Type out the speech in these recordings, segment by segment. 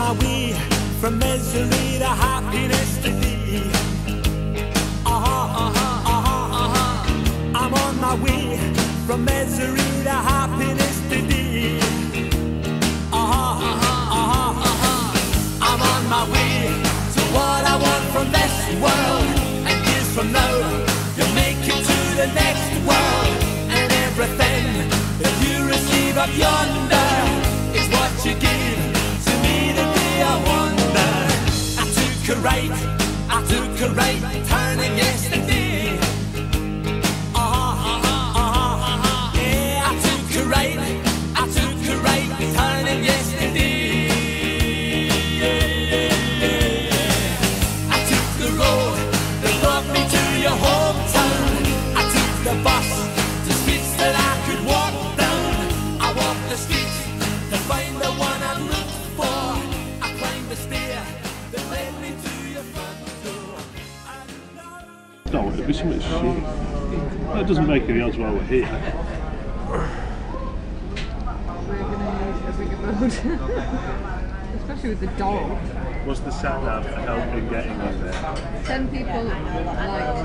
my way from misery to happiness today. I'm on my way from misery to happiness today. I'm on my way to what I want from this world, and years from now you'll make it to the next world, and everything that you receive up yonder is what you gave to me the day I wonder. I took a right turning yesterday. Yeah, I took a right turning yesterday. I took the road that brought me to your hometown. I took the bus to streets that I could walk down. I walked the streets to find the one I looked for. I climbed the stair that led me to your front door. No, it'd be something shit. That doesn't make any odds while we're here. We're going to use a bigger boat. Especially with the dog. What's the sound out for help in getting in there? 10 people liked.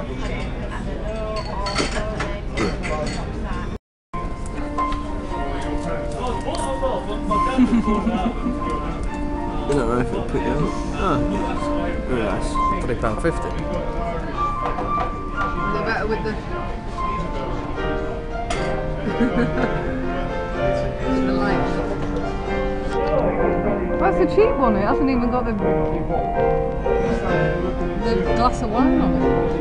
I don't know if it'll pick you up. Oh, very nice. £3.50. They're better with the... the lights. That's a cheap one, it hasn't even got the glass of wine on it.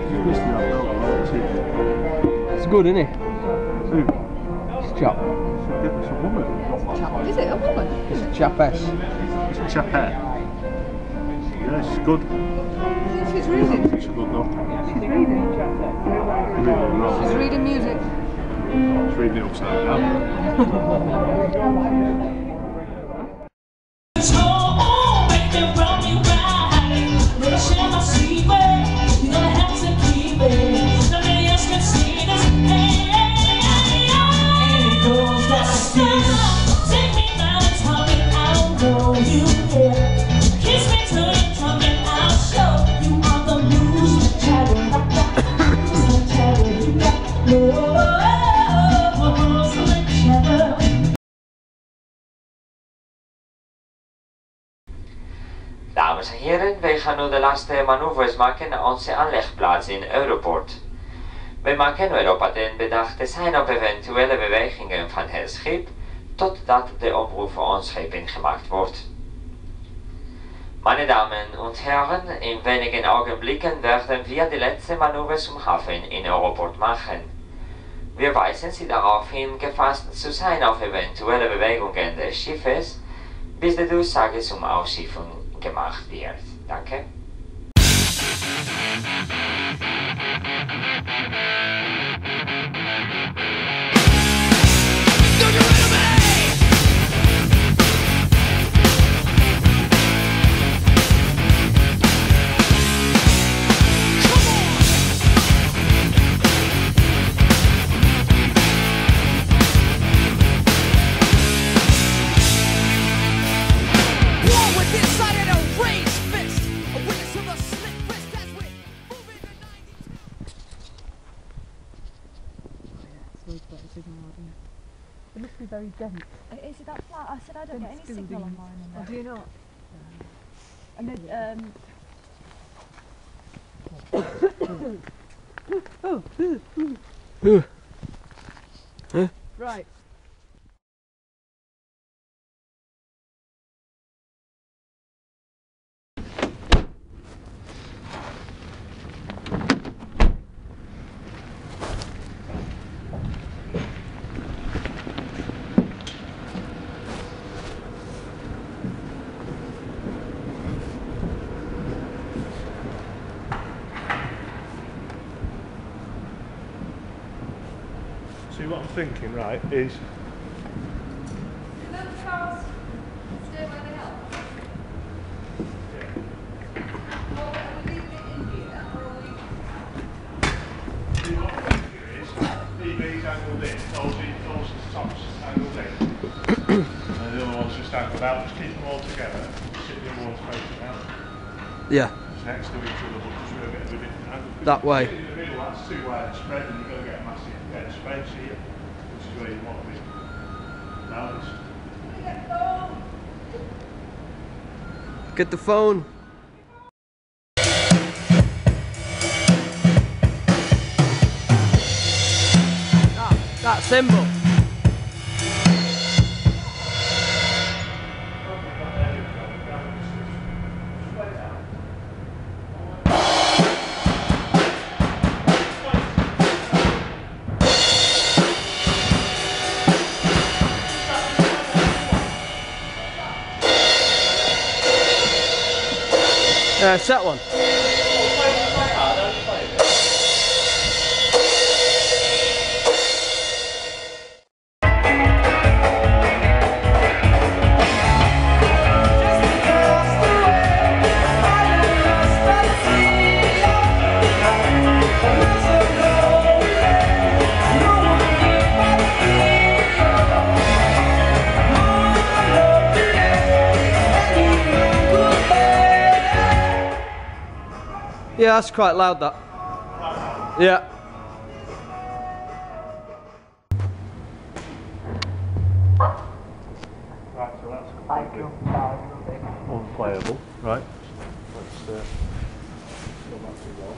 It's good, isn't it? Who? It's chap. It's a woman. Is it a woman? It's a chapess. It's a chapette. Yeah, she's good. She's reading. She's good though. She's reading. She's reading music. She's reading it upside down. Dames en heren, wij gaan nu de laatste manoeuvres maken naar onze aanlegplaats in Europort. We maken erop attent bedacht te zijn op eventuele bewegingen van het schip, totdat de oproep voor ons schepen gemaakt wordt. Meine Damen und Herren, in wenigen Augenblicken werden wir die letzte Manöver zum Hafen in Europort machen. Wir weisen Sie darauf hin, gefasst zu sein auf eventuelle Bewegungen des Schiffes, bis die Durchsage zum Ausschiffen gemacht wird. Danke. It must be very dense. Is it that flat? I said I don't get any signal on mine in there. Oh, do you not? And Right. See, what I'm thinking, right, is angled in, those tops angled in, and the other one's just angled out. Just keep them all together. ones facing out. Yeah, Next to each other, but just with a bit of a different angle. that way. In the middle, that's too wide spread, and you've got to get a massive dead space here, which is where you want to be balanced. Get the phone. That symbol. Set one. Yeah, that's quite loud, that. Yeah. Right, so that's completely unplayable. Right. Let's go back to the wall.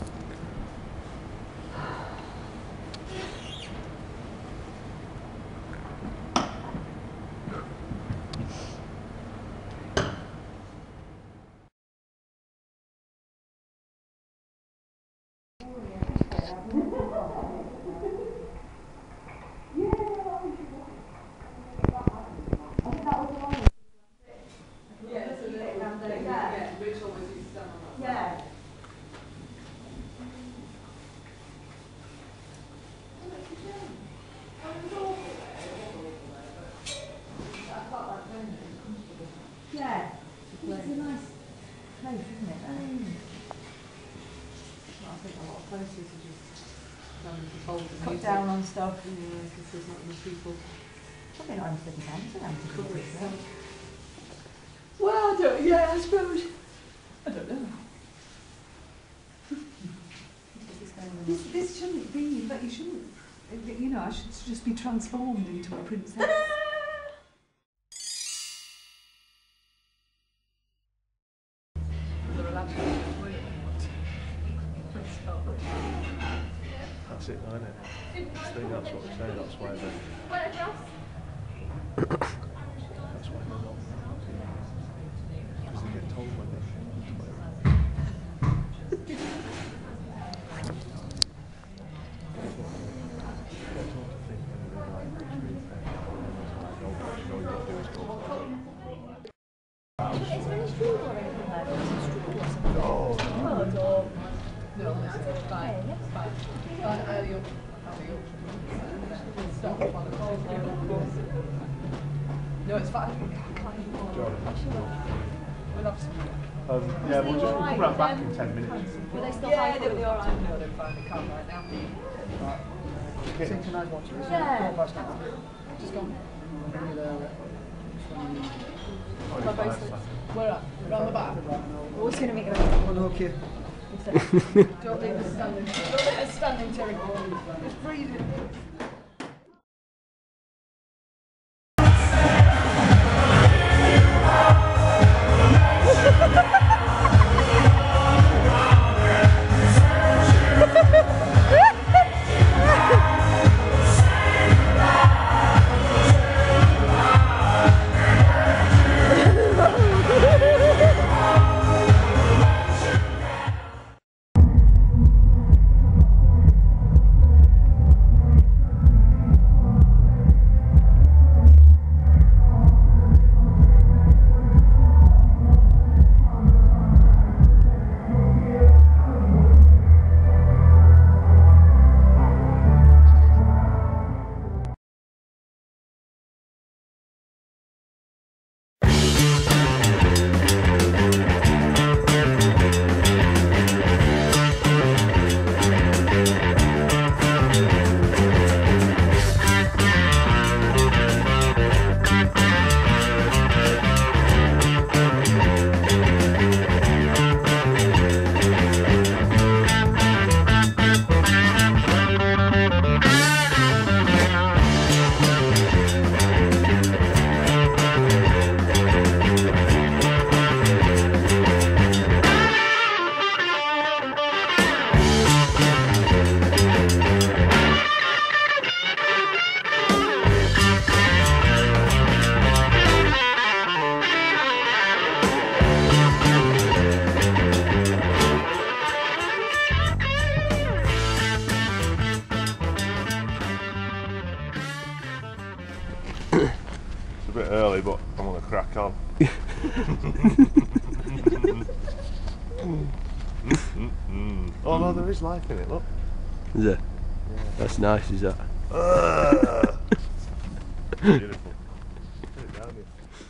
Yeah, it's a nice place, isn't it? I think a lot of places are just having to fold the Cut music. down on stuff. Yeah, because there's not enough people. Probably not anything fancy around to Cover cover it. it. Well, I don't, yeah, I suppose. I don't know. This shouldn't be, but you shouldn't, you know, I should just be transformed into a princess. That's it, isn't it? I think that's what we're saying, that's why they're... That's why they're not... Because they get told when they... No, it's fine. We'll have some. yeah, we'll come round back in 10 minutes. Will they still Yeah, hide they'll it? be alright. No, they're fine. They can't right now. Synchronised watches. Yeah. Just gone. Oh, Where at? Round the back? What's going to make it Unhook you. Don't leave us standing. Don't leave us standing, Terry. Just breathe it. bit early, but I'm gonna crack on. Oh no, there is life in it, look. Is it? Yeah. That's nice, is that? Beautiful. Put it down here.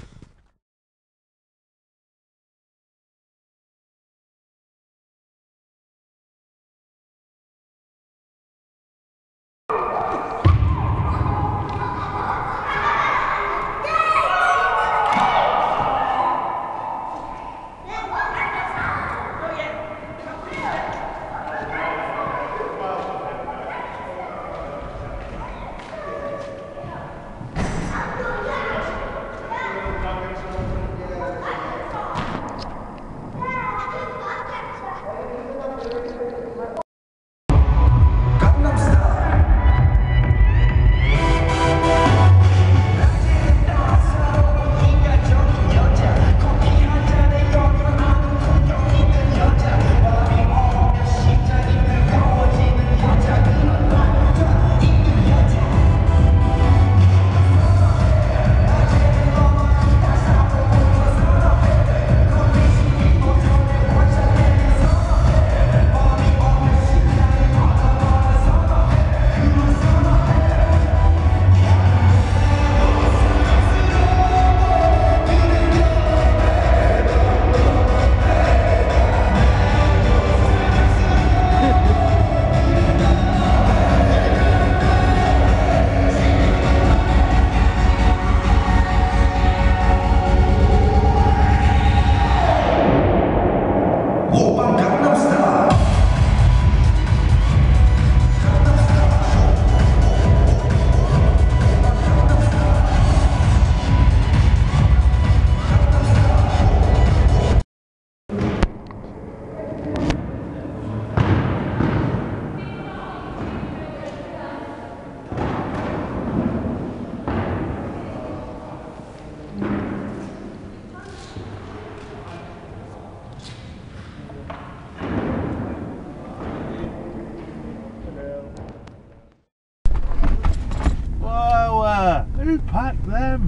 Who packed them?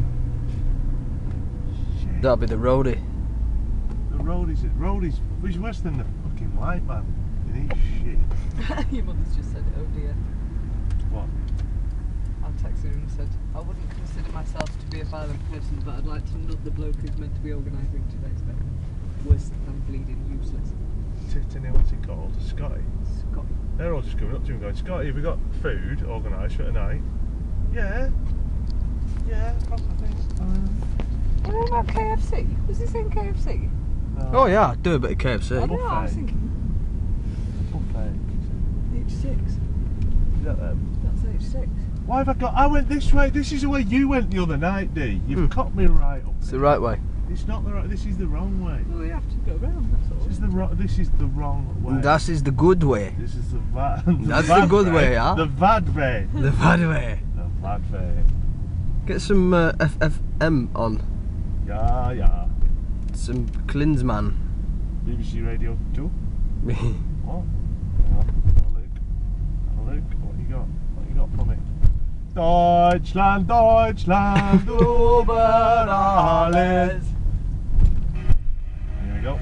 Shit. That'll be the roadie. The roadies, he's worse than the fucking white man. He's shit. Your mother's just said, oh dear. What? I texted her and said, I wouldn't consider myself to be a violent person, but I'd like to nut the bloke who's meant to be organising today's event. Worse than bleeding useless. Tittany, what's he called? Scotty? Scotty. They're all just coming up to him going, Scotty, have we got food organised for tonight? Yeah. Yeah, I think. You know about KFC? Was he saying KFC? Oh yeah, do a bit of KFC. I know, I was thinking. Buffet. H6. Is that them? That's H6. Why have I got... I went this way. This is the way you went the other night, D. You've caught me right up. It's the right way. It's not the right... This is the wrong way. Well, we have to go round, that's all. This is the wrong way. That is the good way. This is the That's the good way, yeah? The bad way. The bad way. The bad way. Get some FFM on. Yeah, yeah. Some Klinsmann. BBC Radio 2. What? Yeah. Have a look. What you got for me? Deutschland, Deutschland, über alles. Here we go.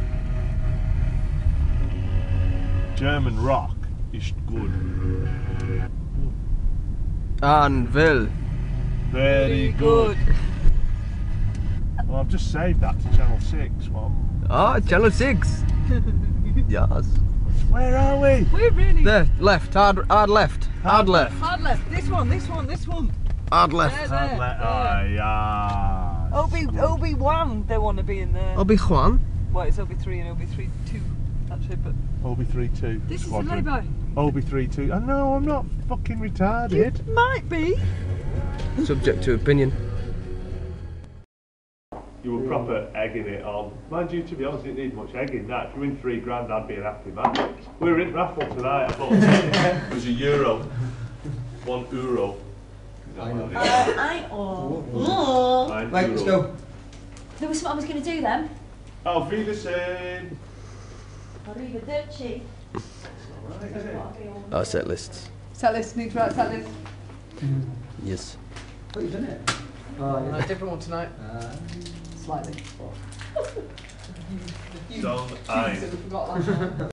German rock is good. Anvil. Very good. Well, I've just saved that to Channel 6. Ah, Channel 6. Yes. Where are we? We're really... There, left, hard left. Hard left. Hard left. This one. Hard left. There. Yeah. Obi-Wan, they want to be in there. Obi-Wan? Well, it's Obi-3 and Obi-3 2, actually, but... Obi-3-2. This is a lay-by. Obi-3-2. I know, I'm not fucking retarded. You might be. Subject to opinion. You were proper egging it on. Mind you, to be honest, it didn't need much egging that. If you win £3 I'd be an happy man. We were in raffle tonight, I thought it was €1. €1. Right, let's go. There was something I was going to do then. Auf Wiedersehen. Arrivederci. Our set lists. Set list, need to write set list. Yes. Oh, you've done it? No, different one tonight. Slightly. Song I. Forgot last night.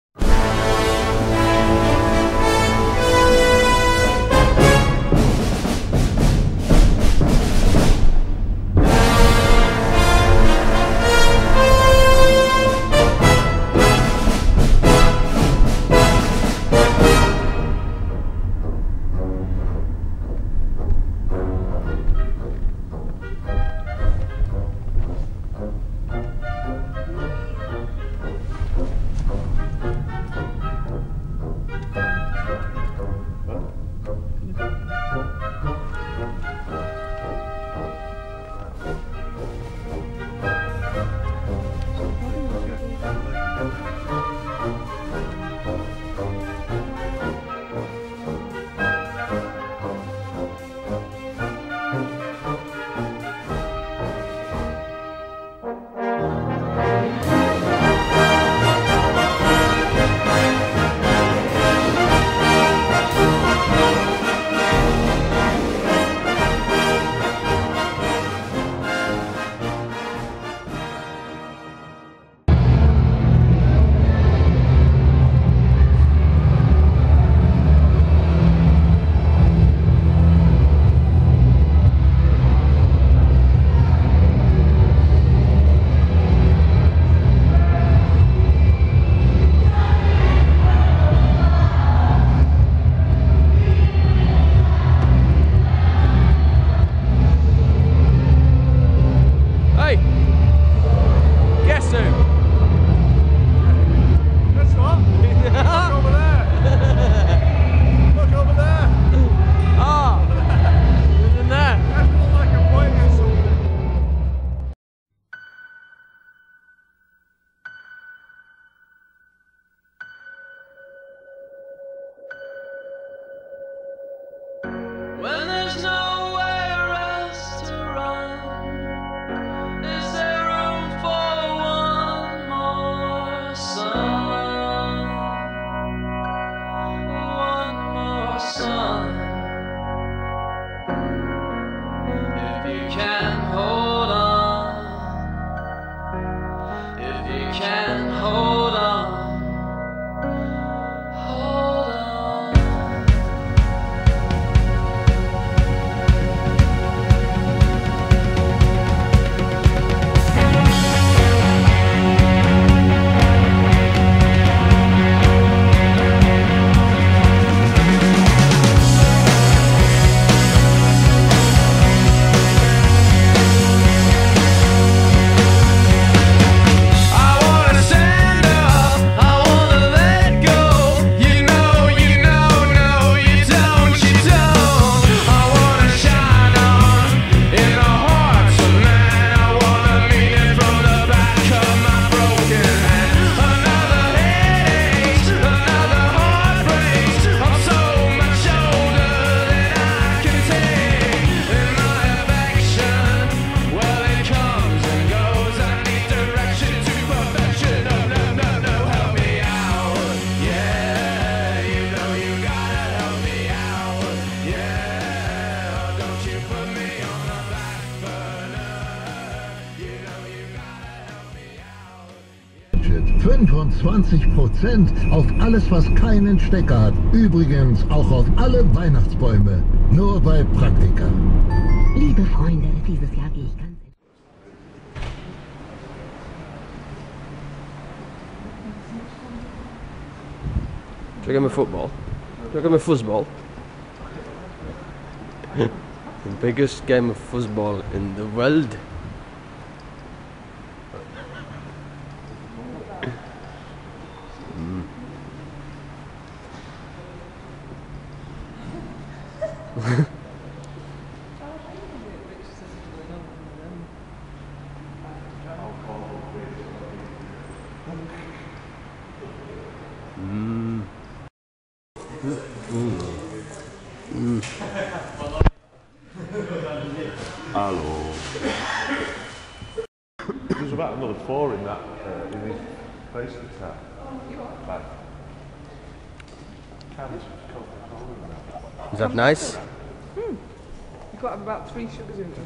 When there's nowhere else to run, is there room for one more sun? One more sun. If you can hold on, if you can hold on, hold on. Budget 25% auf alles, was keinen Stecker hat. Übrigens auch auf alle Weihnachtsbäume. Nur bei Praktika. Liebe Freunde, dieses Jahr gehe ich ganz... Should I give him a football? Should I give him a fuzzball? The biggest game of fuzzball in the world. Hello. There's about another 4 in that in his face attack. Like, Is that nice? You've got to have about 3 sugars in it.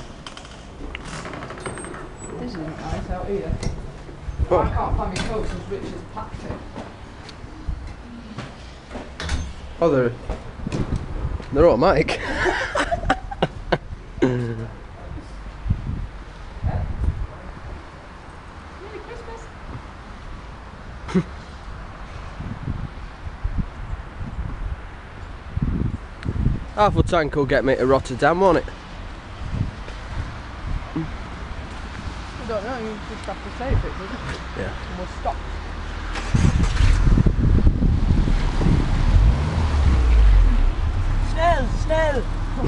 This isn't nice out here. Oh. I can't find my coats as rich as packed it. Oh, they're automatic. Merry Christmas. Half a tank will get me to Rotterdam, won't it? I don't know, you just have to say if it doesn't. Yeah. And we'll stop. Snel!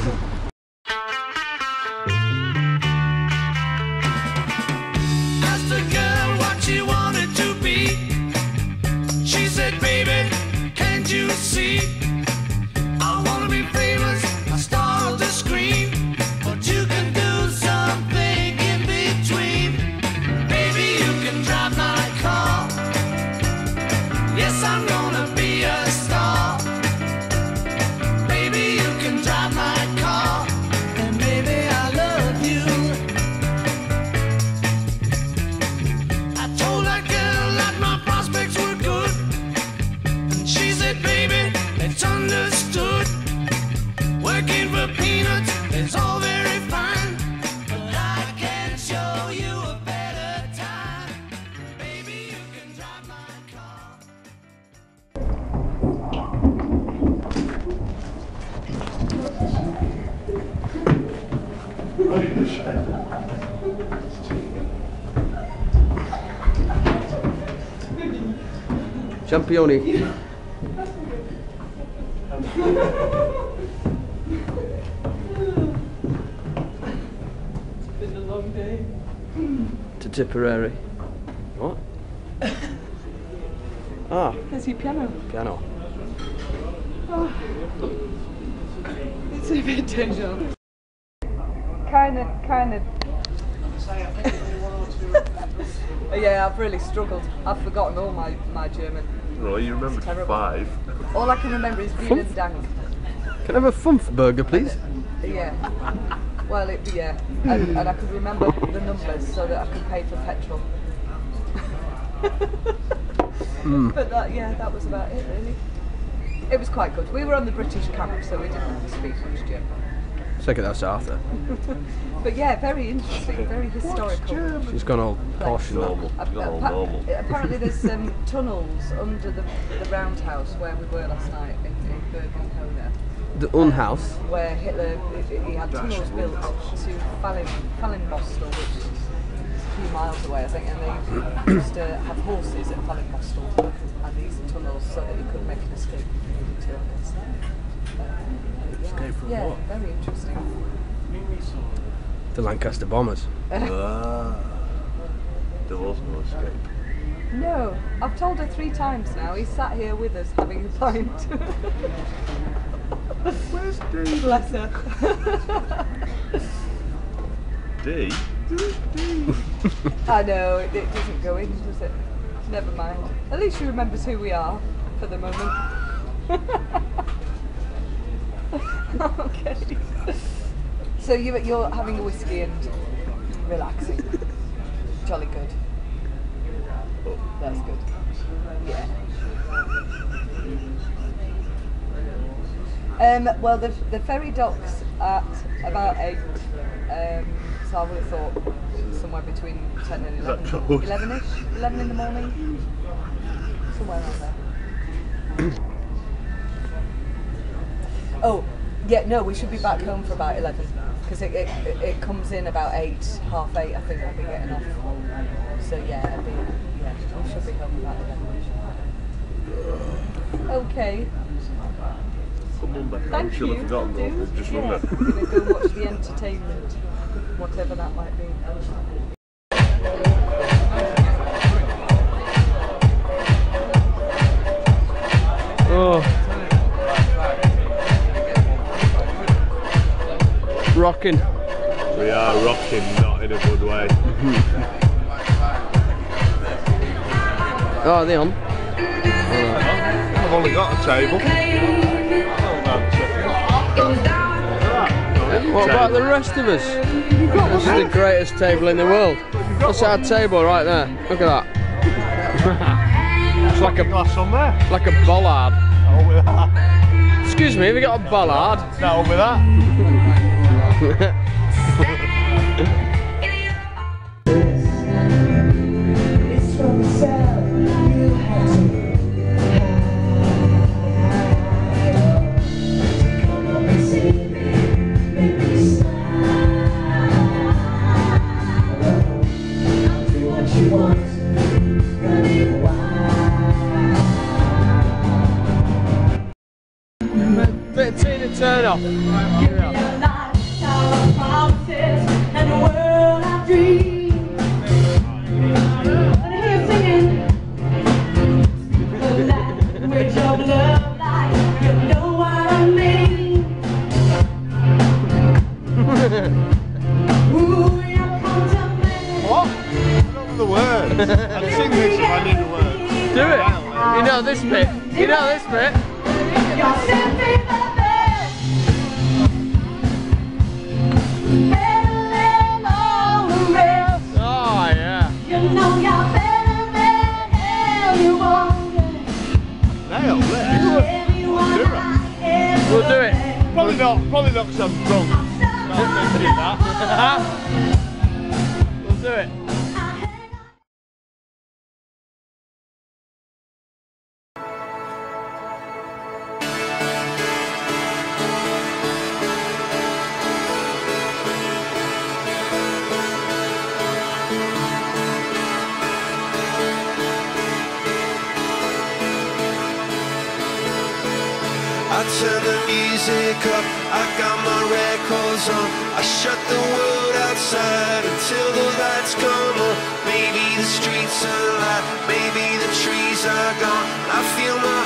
Asked a girl what she wanted to be. She said, baby, can't you see? I wanna be famous, I start to scream. But you can do something in between. Baby, you can drive my car. Yes, I'm gonna be a star. Baby, you can drive my car. And baby, I love you. I told that girl that my prospects were good. And she said, baby, it's understood. Working for peanuts is all very fine. But I can show you a better time. Baby, you can drive my car. Championi. It's been a long day. To Tipperary. What? Ah, There's your piano. piano. Oh. It's a bit deja. Kind of. Yeah, I've really struggled. I've forgotten all my German. Well, you remembered Terrible. 5. All I can remember is vielen Dank. Can I have a Fumph burger, please? Yeah. Well, yeah. And I could remember the numbers so that I could pay for petrol. But that was about it, really. It was quite good. We were on the British camp, so we didn't have to speak much German. Second, that's Arthur. But yeah, very interesting, very historical. She's gone all posh and normal. Apparently there's tunnels under the roundhouse where we were last night in Bergen-Honer. The Unhouse. Where Hitler, he had tunnels built to Fallinmostel, which is a few miles away I think, and they used to have horses at Fallinmostel and these tunnels so that he could make an escape if he needed to, I guess. Escape from yeah, what? very interesting. The Lancaster bombers. There was no escape. No, I've told her 3 times now. He's sat here with us having a pint. Where's D? Bless her. D? I know, it doesn't go in, does it? Never mind. At least she remembers who we are for the moment. Okay. So you're having a whiskey and relaxing. Jolly good. That's good. Yeah. Well, the ferry docks at about 8. So I would have thought somewhere between 10 and 11. 11ish? 11 in the morning? Somewhere around there. Oh, yeah, no, we should be back home for about 11 because it comes in about 8, half 8. I think we'll be getting off. So yeah, we should be home about 11. Okay. Thank you. Just remember. We're gonna go watch the entertainment, whatever that might be. Oh. Rocking. We are rocking, not in a good way. Oh, are they on? I've only got a table. What about the rest of us? This is the greatest table in the world. That's our table right there. Look at that. It's like a glass on there. It's like a bollard. Oh, with that. Excuse me, have you got a bollard? No, with that. Bit of Tina Turner. What? I don't know the words. I'd sing this if I knew the words. Do it. You know this bit. You know this bit. Oh yeah. Nailed it. We'll do it. Probably not because I'm drunk. Not mentioning that. We'll do it. I turn the music up, I got my records on. I shut the world outside until the lights come on. Maybe the streets are alive, maybe the trees are gone. I feel my